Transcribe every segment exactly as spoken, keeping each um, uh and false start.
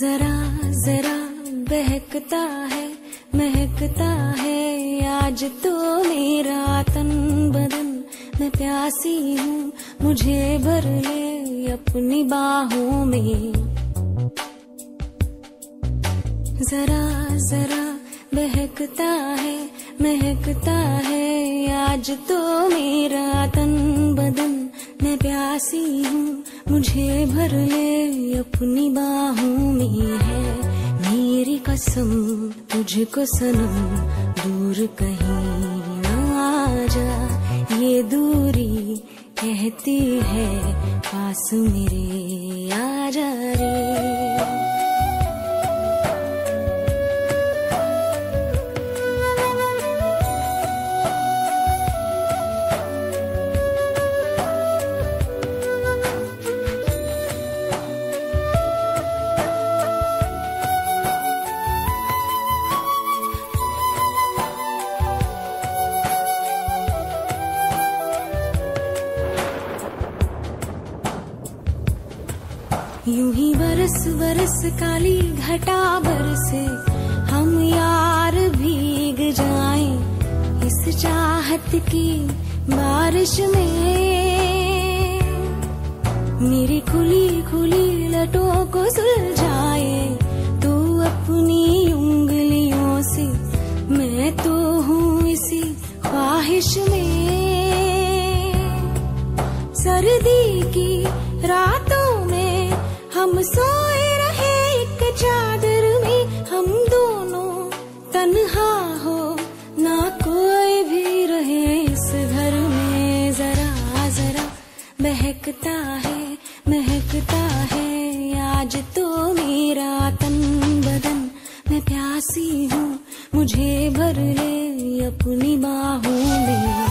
जरा जरा बहकता है महकता है आज तो मेरा तन बदन। मैं प्यासी हूँ मुझे भर ले अपनी बाहों में। जरा जरा बहकता है महकता है आज तो मेरा तन बदन। मैं प्यासी हूँ मुझे भर ले अपनी बाहों में। है मेरी कसम तुझको सनम दूर कहीं ना जा। ये दूरी कहती है पास मेरे आ जा रे। यूं ही बरस बरस काली घटा बरसे हम यार भीग जाएं इस चाहत की बारिश में। मेरी खुली खुली लटों को सुलझाए तू अपनी उंगलियों से। मैं तो हूँ इसी ख्वाहिश में। सर्दी की रातों में हम सोए रहे एक चादर में। हम दोनों तन्हा हो ना कोई भी रहे इस घर में। जरा जरा बहकता है महकता है आज तो मेरा तन बदन। मैं प्यासी हूँ मुझे भर ले अपनी बाहों में।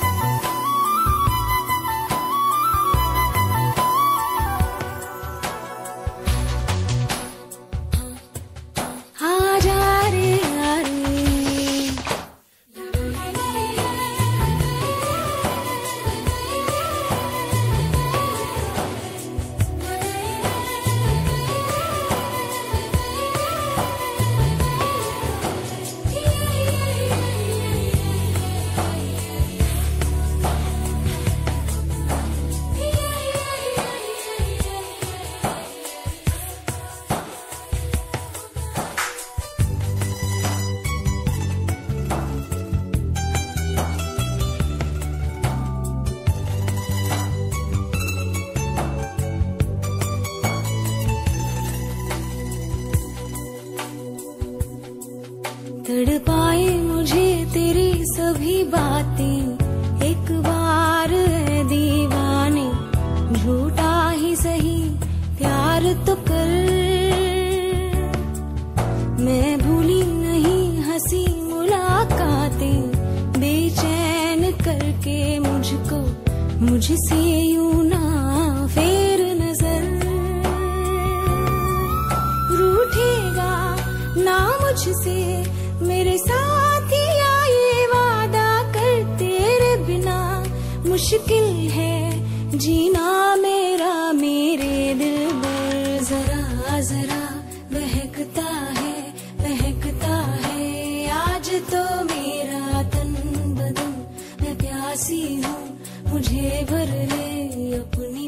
तड़पाए मुझे तेरी सभी बातें एक बार है दीवाने। झूठा ही सही प्यार तो कर। मैं भूली नहीं हंसी मुलाकातें बेचैन करके मुझको मुझसे यूं ना फेर नजर। रूठेगा ना मुझसे मेरे साथिया ये वादा कर। तेरे बिना मुश्किल है जीना मेरा मेरे दिल पर। जरा जरा बहकता है महकता है आज तो मेरा तन बदन। मैं प्यासी हूँ मुझे भर ले अपनी